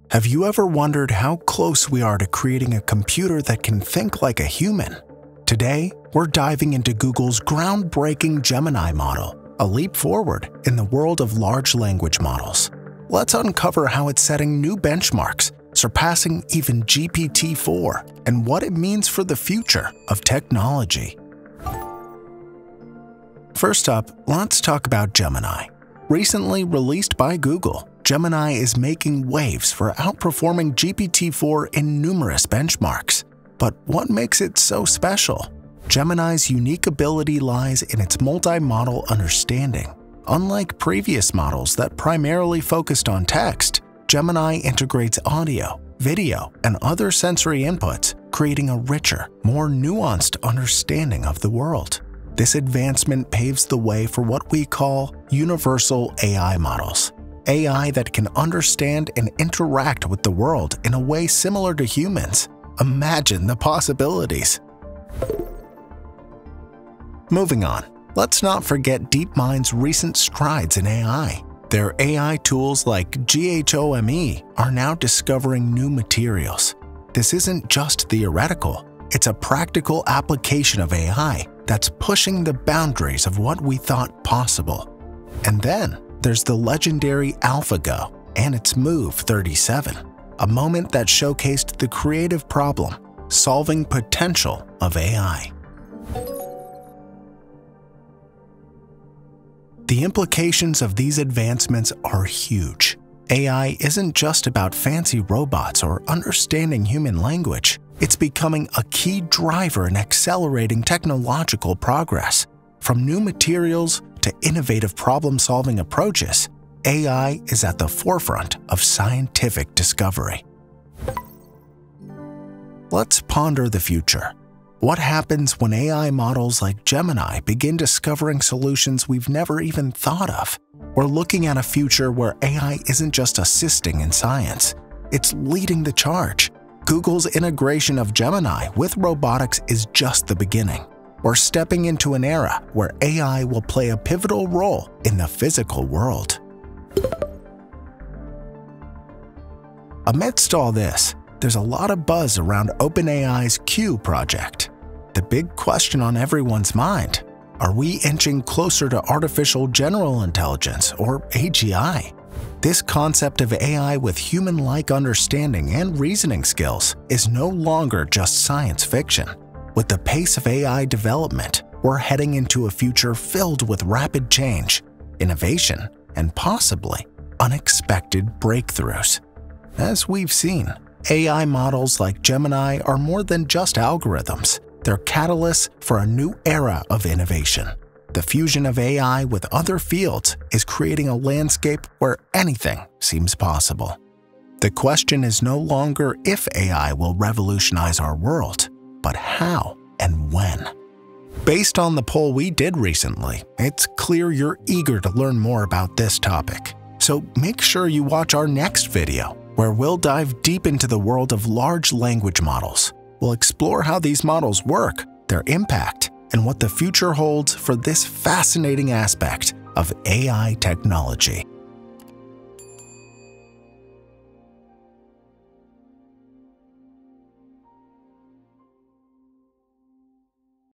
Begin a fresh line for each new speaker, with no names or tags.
Have you ever wondered how close we are to creating a computer that can think like a human? Today, we're diving into Google's groundbreaking Gemini model, a leap forward in the world of large language models. Let's uncover how it's setting new benchmarks, surpassing even GPT-4, and what it means for the future of technology. First up, let's talk about Gemini. Recently released by Google, Gemini is making waves for outperforming GPT-4 in numerous benchmarks. But what makes it so special? Gemini's unique ability lies in its multimodal understanding. Unlike previous models that primarily focused on text, Gemini integrates audio, video, and other sensory inputs, creating a richer, more nuanced understanding of the world. This advancement paves the way for what we call universal AI models. AI that can understand and interact with the world in a way similar to humans. Imagine the possibilities. Moving on, let's not forget DeepMind's recent strides in AI. Their AI tools like GHOME are now discovering new materials. This isn't just theoretical, it's a practical application of AI that's pushing the boundaries of what we thought possible. And then there's the legendary AlphaGo and its Move 37, a moment that showcased the creative problem-solving potential of AI. The implications of these advancements are huge. AI isn't just about fancy robots or understanding human language. It's becoming a key driver in accelerating technological progress. From new materials to innovative problem-solving approaches, AI is at the forefront of scientific discovery. Let's ponder the future. What happens when AI models like Gemini begin discovering solutions we've never even thought of? We're looking at a future where AI isn't just assisting in science, it's leading the charge. Google's integration of Gemini with robotics is just the beginning. We're stepping into an era where AI will play a pivotal role in the physical world. Amidst all this, there's a lot of buzz around OpenAI's Q project. The big question on everyone's mind: are we inching closer to artificial general intelligence, or AGI? This concept of AI with human-like understanding and reasoning skills is no longer just science fiction. With the pace of AI development, we're heading into a future filled with rapid change, innovation, and possibly unexpected breakthroughs. As we've seen, AI models like Gemini are more than just algorithms. They're catalysts for a new era of innovation. The fusion of AI with other fields is creating a landscape where anything seems possible. The question is no longer if AI will revolutionize our world, but how and when. Based on the poll we did recently, it's clear you're eager to learn more about this topic. So make sure you watch our next video, where we'll dive deep into the world of large language models. We'll explore how these models work, their impact, and what the future holds for this fascinating aspect of AI technology.